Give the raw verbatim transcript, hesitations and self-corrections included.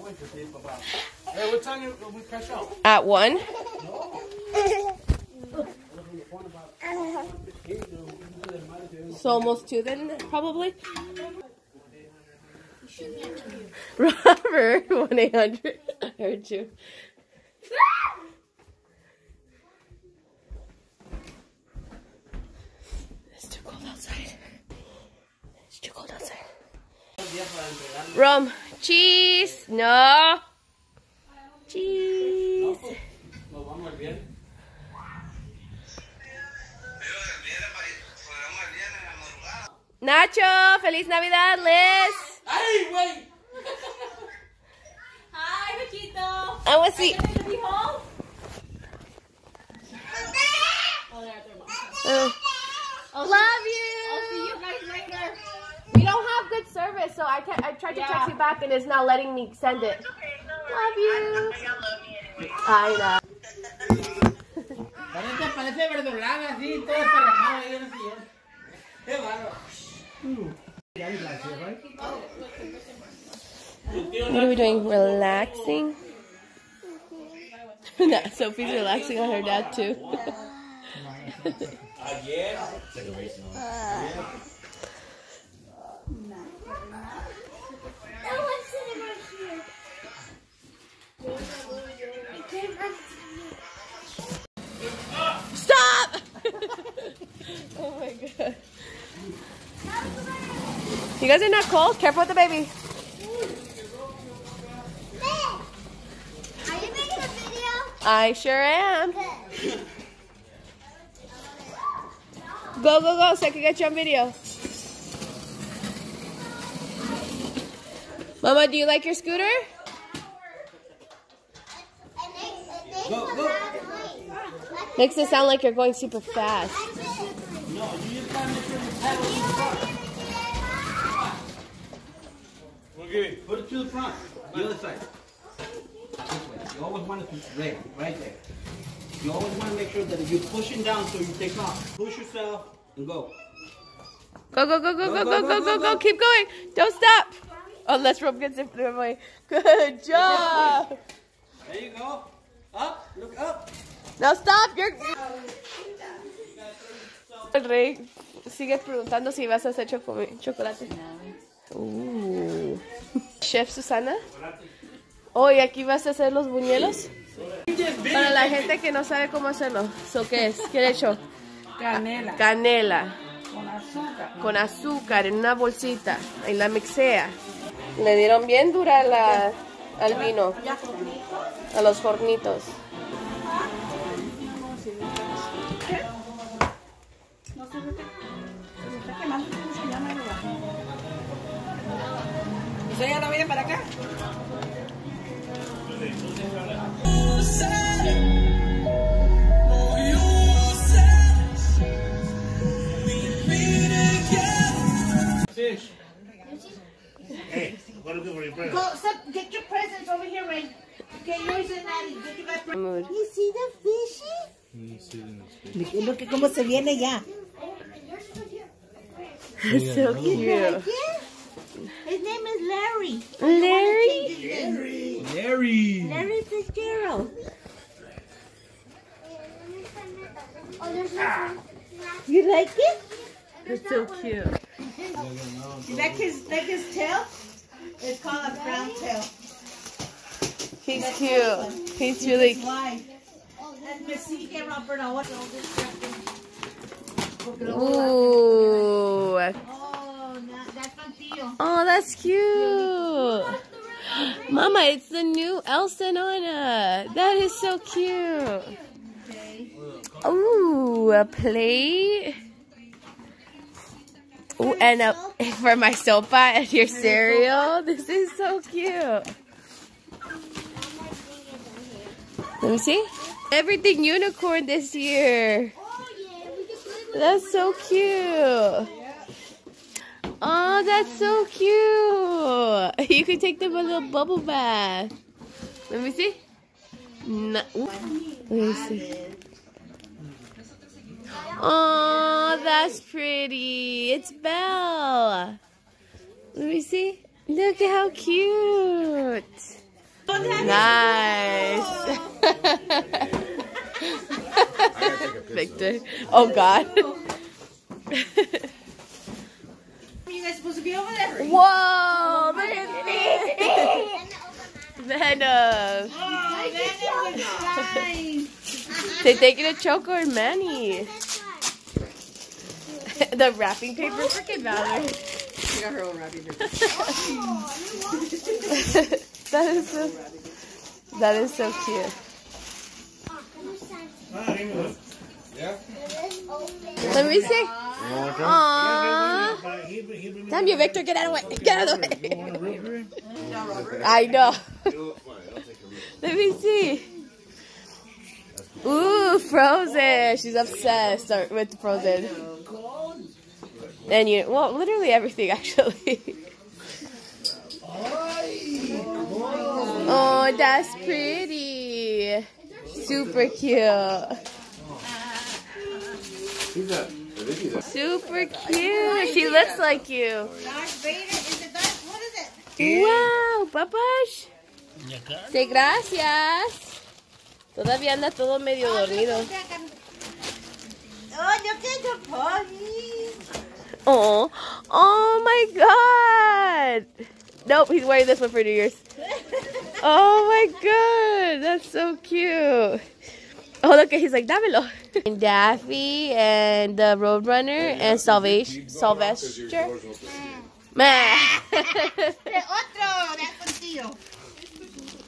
Hey, what time do we cash out? At one. So almost two then, probably. Robert, one eight hundred. I heard you. It's too cold outside. It's too cold outside. Rum, cheese, no. Cheese. Nacho, feliz Navidad, Liz. Hey, wait. Hi, Machito. I want to see. Are you gonna be home? Oh, they're at their mom's. Uh, love you. I'll see you guys later. We don't have good service, so I can't. I tried to Yeah. text you back, and it's not letting me send it. Love you. I know. Parece, parece verdolaga, así, todo esparramado ahí en el sillón. Qué bárbaro. What are we doing? Relaxing? No, Sophie's relaxing on her dad too. Stop! Oh my god. You guys are not cold? Careful with the baby. Are you making a video? I sure am. Go, go, go so I can get you on video. Mama, do you like your scooter? Go, go. Makes it sound like you're going super fast. No, you just gotta make sure the pedal is in front. Okay. Put it to the front. The other side. This way. You always want it to right, right there. You always want to make sure that you're pushing down so you take off. Push yourself and go. Go, go, go, go, go, go, go, go, go. Keep going. Don't stop. Unless Rob gets it away. Good job. There you go. Up. Look up. Now stop. You're... El rey sigue preguntando si vas a hacer chocolate. Uh. Chef Susana. Hoy aquí vas a hacer los buñuelos. Para la gente que no sabe cómo hacerlo. ¿So qué es? ¿Qué he hecho? Canela. Canela. Con azúcar. Con azúcar en una bolsita. Y la mixea. Le dieron bien dura la, al vino. A los hornitos. No sé qué. Se está quemando. ¿Cómo se llama el lugar? ¿Usted ya no viene para acá? Fish. Hey, what looking for your present? Go, step, get your presents over here, Ray. Get yours and Addie. Get your guys' Mood. You see the fishy? Look at cómo se viene ya. It's so cute. Yeah. His name is Larry. Larry? Larry. Larry. Larry Fitzgerald. Oh, there's no You like it? It's so cute. You like his, like his tail? It's called a brown tail. He's cute. He's really cute. Why? And Missy que Robert, I want all this stuff. Ooh. Oh, na- that's from Tío. Oh, that's cute. Mama, it's the new Elsa and Anna. That is so cute. Ooh, a plate. Ooh, and a, for my sopa and your cereal. This is so cute. Let me see. Everything unicorn this year. That's so cute. Oh, that's so cute. You could take them a little bubble bath. Let me see. No. Let me see. Oh, that's pretty. It's Belle. Let me see. Look at how cute. Nice. Victor. Oh, God. You guys supposed to be over there? Whoa, look at this. Venom. Oh, Venom looks nice. They taking a Choco or Manny. The wrapping paper, freaking Valerie. She got her own wrapping paper. That is so. That is so cute. Let me see. Aww. Damn you, Victor, get out of the way. Get out of the way. I know. Let me see. Ooh, Frozen. She's obsessed with Frozen. And you, well, literally everything, actually. Oh, that's pretty. Super cute. Super cute. She looks like you. Darth Vader is the Darth. What is it? Wow, papash. Sí, gracias. Todavía anda todo medio dormido. Oh, yo quiero pony. Oh, oh my God. Nope, he's wearing this one for New Year's. Oh my God, that's so cute. Oh, look, he's like, dámelo. And Daffy and the Roadrunner and Salvation, Sylvester. Meh. Otro, that's contigo.